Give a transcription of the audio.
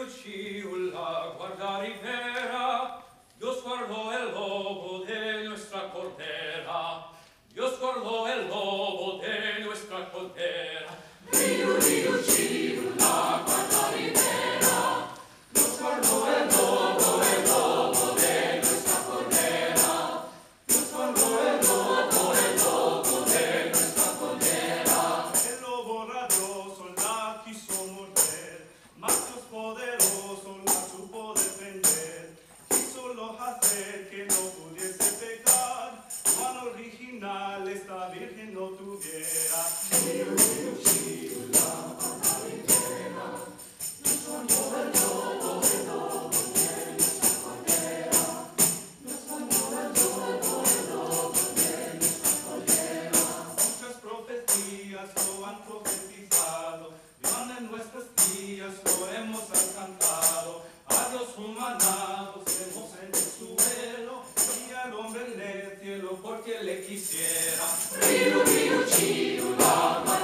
ciula, guarda rivera, Dios guardó el lobo de nuestra cordera, Dios guardó el lobo de nuestra cordera. Riu, ciula, guarda rivera, Dios guardó el lobo de nuestra cordera, Dios guardó el lobo de nuestra cordera. El lobo rabioso la quiso morder, mas Dios poderoso la supo defender. Quiso lo hacer que no pudiese pecar, mano original esta virgen no tuviera. Muchas profecías lo han profetizado, Dios en nuestros días lo hemos alcanzado. A Dios humanados vemos en el suelo, y al hombre en el cielo porque le quisiera. Riu, ciula,